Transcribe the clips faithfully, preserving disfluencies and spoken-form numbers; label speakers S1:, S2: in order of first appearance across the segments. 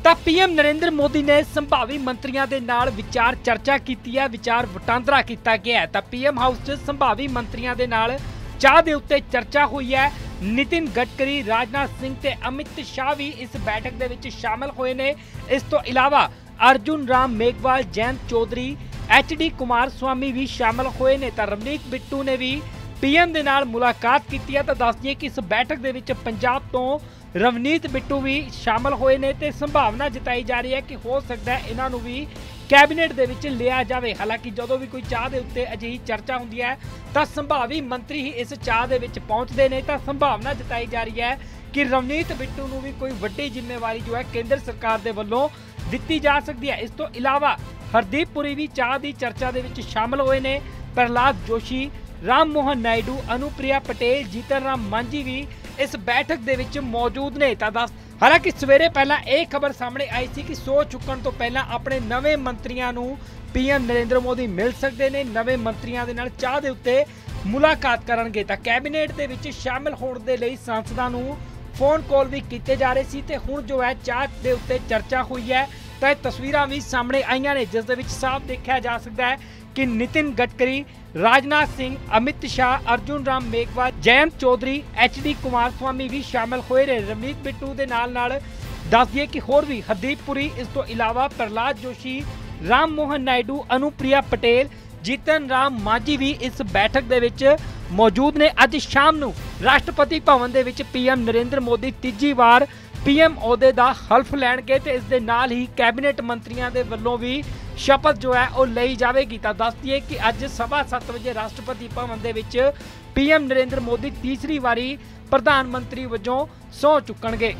S1: ਤਾਂ ਪੀਐਮ ਨਰਿੰਦਰ ਮੋਦੀ ਨੇ ਸੰਭਾਵੀ ਮੰਤਰੀਆਂ ਦੇ ਨਾਲ ਵਿਚਾਰ ਚਰਚਾ ਕੀਤੀ ਹੈ, ਵਿਚਾਰ ਵਟਾਂਦਰਾ ਕੀਤਾ ਗਿਆ ਹੈ। ਤਾਂ ਪੀਐਮ ਹਾਊਸ 'ਚ ਸੰਭਾਵੀ ਮੰਤਰੀਆਂ ਦੇ ਨਾਲ ਚਾਹ ਦੇ ਉੱਤੇ ਚਰਚਾ ਹੋਈ ਹੈ। ਨਿਤਿਨ ਗਡਕਰੀ, ਰਾਜਨਾਥ ਸਿੰਘ ਤੇ ਅਮਿਤ ਸ਼ਾਹ ਵੀ ਇਸ ਬੈਠਕ ਦੇ ਵਿੱਚ ਸ਼ਾਮਲ ਹੋਏ ਨੇ। ਇਸ ਤੋਂ ਇਲਾਵਾ Arjun Ram Meghwal, Jain Chaudhary, H D Kumaraswamy ਵੀ ਸ਼ਾਮਲ ਹੋਏ ਨੇ। ਤਾਂ ਰਵਨੀਤ ਬਿੱਟੂ ਨੇ ਵੀ ਪੀਐਮ ਦੇ ਨਾਲ ਮੁਲਾਕਾਤ ਕੀਤੀ ਹੈ। ਤਾਂ ਦੱਸ ਦਈਏ ਕਿ ਇਸ ਬੈਠਕ ਦੇ ਵਿੱਚ ਪੰਜਾਬ ਤੋਂ ਰਵਨੀਤ ਬਿੱਟੂ ਵੀ ਸ਼ਾਮਲ ਹੋਏ ਨੇ ਤੇ ਸੰਭਾਵਨਾ ਜਤਾਈ ਜਾ ਰਹੀ ਹੈ ਕਿ ਹੋ ਸਕਦਾ ਹੈ ਇਹਨਾਂ ਨੂੰ ਵੀ ਕੈਬਨਿਟ ਦੇ ਵਿੱਚ ਲਿਆ ਜਾਵੇ। ਹਾਲਾਂਕਿ ਜਦੋਂ ਵੀ ਕੋਈ ਚਾਹ ਦੇ ਉੱਤੇ ਅਜਿਹੀ ਚਰਚਾ ਹੁੰਦੀ ਹੈ ਤਾਂ ਸੰਭਾਵੀ ਮੰਤਰੀ ਹੀ ਇਸ ਚਾਹ ਦੇ ਵਿੱਚ ਪਹੁੰਚਦੇ ਨੇ। ਤਾਂ ਸੰਭਾਵਨਾ ਜਤਾਈ ਜਾ ਰਹੀ ਹੈ ਕਿ ਰਵਨੀਤ ਬਿੱਟੂ ਨੂੰ ਵੀ ਕੋਈ ਵੱਡੀ ਜ਼ਿੰਮੇਵਾਰੀ ਜੋ ਹੈ ਕੇਂਦਰ ਸਰਕਾਰ ਦੇ ਵੱਲੋਂ ਦਿੱਤੀ ਜਾ ਸਕਦੀ ਹੈ। ਇਸ ਤੋਂ ਇਲਾਵਾ ਹਰਦੀਪ ਪੁਰੀ ਵੀ ਚਾਹ ਦੀ ਚਰਚਾ ਦੇ ਵਿੱਚ ਸ਼ਾਮਲ ਹੋਏ ਨੇ। ਪ੍ਰਹਲਾਦ ਜੋਸ਼ੀ, ਰਾਮ ਮੋਹਨ ਨਾਇਡੂ, ਅਨੁਪ੍ਰਿਆ ਪਟੇਲ, ਜੀਤਨ ਰਾਮ ਮਾਂਝੀ ਵੀ ਇਸ ਬੈਠਕ ਦੇ ਵਿੱਚ ਮੌਜੂਦ ਨੇ। ਤਾਂ ਦੱਸ ਹਾਲਾਂਕਿ ਸਵੇਰੇ ਪਹਿਲਾਂ ਇਹ ਖਬਰ ਸਾਹਮਣੇ ਆਈ ਸੀ ਕਿ ਸੌ ਚੁੱਕਣ ਤੋਂ ਪਹਿਲਾਂ ਆਪਣੇ ਨਵੇਂ ਮੰਤਰੀਆਂ ਨੂੰ ਪੀਐਮ ਨਰਿੰਦਰ ਮੋਦੀ ਮਿਲ ਸਕਦੇ ਨੇ, ਨਵੇਂ ਮੰਤਰੀਆਂ ਦੇ ਨਾਲ ਚਾਹ ਦੇ ਉੱਤੇ ਮੁਲਾਕਾਤ ਕਰਨਗੇ। ਤਾਂ ਕੈਬਨਿਟ ਦੇ ਵਿੱਚ ਸ਼ਾਮਲ ਹੋਣ ਦੇ ਲਈ ਸੰਸਦਾਂ ਨੂੰ ਫੋਨ ਕਾਲ ਵੀ ਕੀਤੇ ਜਾ ਰਹੇ ਸੀ ਤੇ ਹੁਣ ਜੋ ਹੈ ਚਾਹ ਦੇ ਉੱਤੇ ਚਰਚਾ ਹੋਈ ਹੈ। ਤਾਂ ਇਹ ਤਸਵੀਰਾਂ ਵੀ ਸਾਹਮਣੇ ਆਈਆਂ ਨੇ ਜਿਸ ਦੇ ਵਿੱਚ ਸਾਫ਼ ਦੇਖਿਆ ਜਾ ਸਕਦਾ ਹੈ ਕਿ Nitin Gadkari, Rajnath Singh, Amit Shah, Arjun Ram Meghwal, Jain Chaudhary, H D Kumaraswamy ਵੀ ਸ਼ਾਮਲ ਹੋਏ ਨੇ। ਰਵਨੀਤ ਬਿੱਟੂ ਦੇ ਨਾਲ ਨਾਲ ਦੱਸ ਦਈਏ ਕਿ ਹੋਰ ਵੀ ਹਰਦੀਪ ਪੁਰੀ, ਇਸ ਤੋਂ ਇਲਾਵਾ ਪ੍ਰਹਲਾਦ ਜੋਸ਼ੀ, ਰਾਮ ਮੋਹਨ ਨਾਇਡੂ, ਅਨੁਪ੍ਰਿਆ ਪਟੇਲ, ਜੀਤਨ ਰਾਮ ਮਾਂਝੀ ਵੀ ਇਸ ਬੈਠਕ ਦੇ ਵਿੱਚ ਮੌਜੂਦ ਨੇ। ਅੱਜ ਸ਼ਾਮ ਨੂੰ ਰਾਸ਼ਟਰਪਤੀ ਭਵਨ ਦੇ ਵਿੱਚ ਪੀਐਮ ਨਰਿੰਦਰ ਮੋਦੀ ਤੀਜੀ ਵਾਰ ਪੀਐਮ ਅਹੁਦੇ ਦਾ ਹਲਫ ਲੈਣਗੇ ਤੇ ਇਸ ਦੇ ਨਾਲ ਹੀ ਕੈਬਨਿਟ ਮੰਤਰੀਆਂ ਦੇ ਵੱਲੋਂ ਵੀ ਸ਼ਪਥ ਜੋ ਹੈ ਉਹ ਲਈ ਜਾਵੇਗੀ। ਤਾਂ ਦੱਸ ਦਈਏ ਕਿ ਅੱਜ ਸਵਾ ਸੱਤ ਵਜੇ ਰਾਸ਼ਟਰਪਤੀ ਭਵਨ ਦੇ ਵਿੱਚ ਪੀਐਮ ਨਰਿੰਦਰ ਮੋਦੀ ਤੀਸਰੀ ਵਾਰੀ ਪ੍ਰਧਾਨ ਮੰਤਰੀ ਵਜੋਂ ਸਹੁੰ ਚੁੱਕਣਗੇ।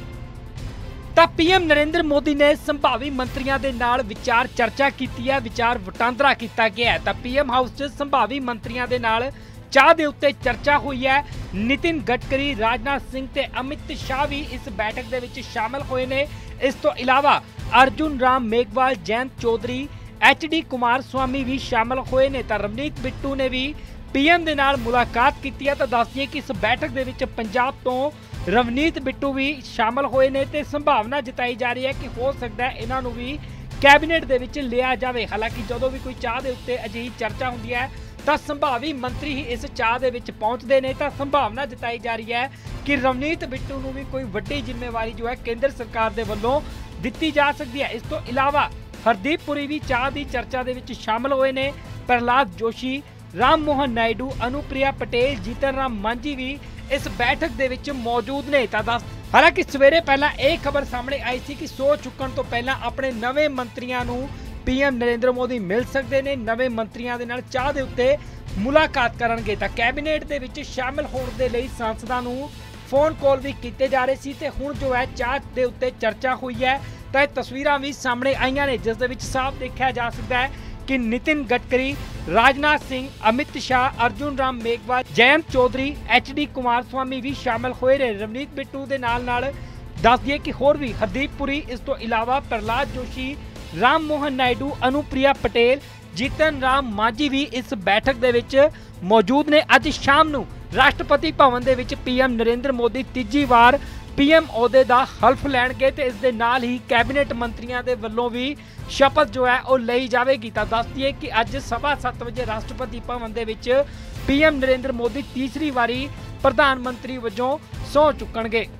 S1: ਤਾਂ ਪੀਐਮ ਨਰਿੰਦਰ ਮੋਦੀ ਨੇ ਸੰਭਾਵੀ ਮੰਤਰੀਆਂ ਦੇ ਨਾਲ ਵਿਚਾਰ ਚਰਚਾ ਕੀਤੀ ਹੈ, ਵਿਚਾਰ ਵਟਾਂਦਰਾ ਕੀਤਾ ਗਿਆ ਹੈ। ਤਾਂ ਪੀਐਮ ਹਾਊਸ 'ਚ ਸੰਭਾਵੀ ਮੰਤਰੀਆਂ ਦੇ ਨਾਲ ਚਾਹ ਦੇ ਉੱਤੇ ਚਰਚਾ ਹੋਈ ਹੈ। ਨਿਤਿਨ ਗਡਕਰੀ, ਰਾਜਨਾਥ ਸਿੰਘ ਤੇ ਅਮਿਤ ਸ਼ਾਹ ਵੀ ਇਸ ਬੈਠਕ ਦੇ ਵਿੱਚ ਸ਼ਾਮਲ ਹੋਏ ਨੇ। ਇਸ ਤੋਂ ਇਲਾਵਾ Arjun Ram Meghwal, Jain Chaudhary, H D Kumaraswamy ਵੀ ਸ਼ਾਮਲ ਹੋਏ ਨੇ। ਤਾਂ ਰਵਨੀਤ ਬਿੱਟੂ ਨੇ ਵੀ ਪੀਐਮ ਦੇ ਨਾਲ ਮੁਲਾਕਾਤ ਕੀਤੀ ਹੈ। ਤਾਂ ਦੱਸ ਦਈਏ ਕਿ ਇਸ ਬੈਠਕ ਦੇ ਵਿੱਚ ਪੰਜਾਬ ਤੋਂ ਰਵਨੀਤ ਬਿੱਟੂ ਵੀ ਸ਼ਾਮਲ ਹੋਏ ਨੇ ਤੇ ਸੰਭਾਵਨਾ ਜਤਾਈ ਜਾ ਰਹੀ ਹੈ ਕਿ ਹੋ ਸਕਦਾ ਹੈ ਇਹਨਾਂ ਨੂੰ ਵੀ ਕੈਬਨਿਟ ਦੇ ਵਿੱਚ ਲਿਆ ਜਾਵੇ। ਹਾਲਾਂਕਿ ਜਦੋਂ ਵੀ ਕੋਈ ਚਾਹ ਦੇ ਉੱਤੇ ਅਜਿਹੀ ਚਰਚਾ ਹੁੰਦੀ ਹੈ ਤਾਂ ਸੰਭਾਵੀ ਮੰਤਰੀ ਹੀ ਇਸ ਚਾਹ ਦੇ ਵਿੱਚ ਪਹੁੰਚਦੇ ਨੇ। ਤਾਂ ਸੰਭਾਵਨਾ ਜਤਾਈ ਜਾ ਰਹੀ ਹੈ ਕਿ ਰਵਨੀਤ ਬਿੱਟੂ ਨੂੰ ਵੀ ਕੋਈ ਵੱਡੀ ਜ਼ਿੰਮੇਵਾਰੀ ਜੋ ਹੈ ਕੇਂਦਰ ਸਰਕਾਰ ਦੇ ਵੱਲੋਂ ਦਿੱਤੀ ਜਾ ਸਕਦੀ ਹੈ। ਇਸ ਤੋਂ ਇਲਾਵਾ ਹਰਦੀਪ ਪੁਰੀ ਵੀ ਚਾਹ ਦੀ ਚਰਚਾ ਦੇ ਵਿੱਚ ਸ਼ਾਮਲ ਹੋਏ ਨੇ। ਪ੍ਰਹਲਾਦ ਜੋਸ਼ੀ, ਰਾਮ ਮੋਹਨ ਨਾਇਡੂ, ਅਨੁਪ੍ਰਿਆ ਪਟੇਲ, ਜੀਤਨ ਰਾਮ ਮਾਂਝੀ ਵੀ ਇਸ ਬੈਠਕ ਦੇ ਵਿੱਚ ਮੌਜੂਦ ਨੇ। ਤਾਂ ਦੱਸ ਹਾਲਾਂਕਿ ਸਵੇਰੇ ਪਹਿਲਾਂ ਇਹ ਖਬਰ ਸਾਹਮਣੇ ਆਈ ਸੀ ਕਿ ਸਹੁੰ ਚੁੱਕਣ ਤੋਂ ਪਹਿਲਾਂ ਆਪਣੇ ਨਵੇਂ ਮੰਤਰੀਆਂ ਨੂੰ ਪੀਐਮ ਨਰਿੰਦਰ ਮੋਦੀ ਮਿਲ ਸਕਦੇ ਨੇ, ਨਵੇਂ ਮੰਤਰੀਆਂ ਦੇ ਨਾਲ ਚਾਹ ਦੇ ਉੱਤੇ ਮੁਲਾਕਾਤ ਕਰਨਗੇ। ਤਾਂ ਕੈਬਨਿਟ ਦੇ ਵਿੱਚ ਸ਼ਾਮਲ ਹੋਣ ਦੇ ਲਈ ਸੰਸਦਾਂ ਨੂੰ ਫੋਨ ਕਾਲ ਵੀ ਕੀਤੇ ਜਾ ਰਹੇ ਸੀ ਤੇ ਹੁਣ ਜੋ ਹੈ ਚਾਹ ਦੇ ਉੱਤੇ ਚਰਚਾ ਹੋਈ ਹੈ। ਤਾਂ ਇਹ ਤਸਵੀਰਾਂ ਵੀ ਸਾਹਮਣੇ ਆਈਆਂ ਨੇ ਜਿਸ ਦੇ ਵਿੱਚ ਸਾਫ਼ ਦੇਖਿਆ ਜਾ ਸਕਦਾ ਹੈ ਕਿ Nitin Gadkari, Rajnath Singh, Amit Shah, Arjun Ram Meghwal, Jain Chaudhary, H D Kumaraswamy ਵੀ ਸ਼ਾਮਲ ਹੋਏ ਨੇ। ਰਵਨੀਤ ਬਿੱਟੂ ਦੇ ਨਾਲ ਨਾਲ ਦੱਸ ਦਈਏ ਕਿ ਹੋਰ ਵੀ ਹਰਦੀਪ ਪੁਰੀ, ਇਸ ਤੋਂ ਇਲਾਵਾ ਪ੍ਰਹਲਾਦ ਜੋਸ਼ੀ, ਰਾਮ ਮੋਹਨ ਨਾਇਡੂ, ਅਨੁਪ੍ਰਿਆ ਪਟੇਲ, ਜੀਤਨ ਰਾਮ ਮਾਂਝੀ ਵੀ ਇਸ ਬੈਠਕ ਦੇ ਵਿੱਚ ਮੌਜੂਦ ਨੇ। ਅੱਜ ਸ਼ਾਮ ਨੂੰ ਰਾਸ਼ਟਰਪਤੀ ਭਵਨ ਦੇ ਵਿੱਚ ਪੀਐਮ ਨਰਿੰਦਰ ਮੋਦੀ ਤੀਜੀ ਵਾਰ ਪੀਐਮ ਅਹੁਦੇ ਦਾ ਹਲਫ ਲੈਣਗੇ ਤੇ ਇਸ ਦੇ ਨਾਲ ਹੀ ਕੈਬਨਿਟ ਮੰਤਰੀਆਂ ਦੇ ਵੱਲੋਂ ਵੀ ਸ਼ਪਥ ਜੋ ਹੈ ਉਹ ਲਈ ਜਾਵੇਗੀ। ਤਾਂ ਦੱਸ ਦਈਏ ਕਿ ਅੱਜ ਸਵਾ ਸੱਤ ਵਜੇ ਰਾਸ਼ਟਰਪਤੀ ਭਵਨ ਦੇ ਵਿੱਚ ਪੀਐਮ ਨਰਿੰਦਰ ਮੋਦੀ ਤੀਸਰੀ ਵਾਰੀ ਪ੍ਰਧਾਨ ਮੰਤਰੀ ਵਜੋਂ ਸਹੁੰ ਚੁੱਕਣਗੇ।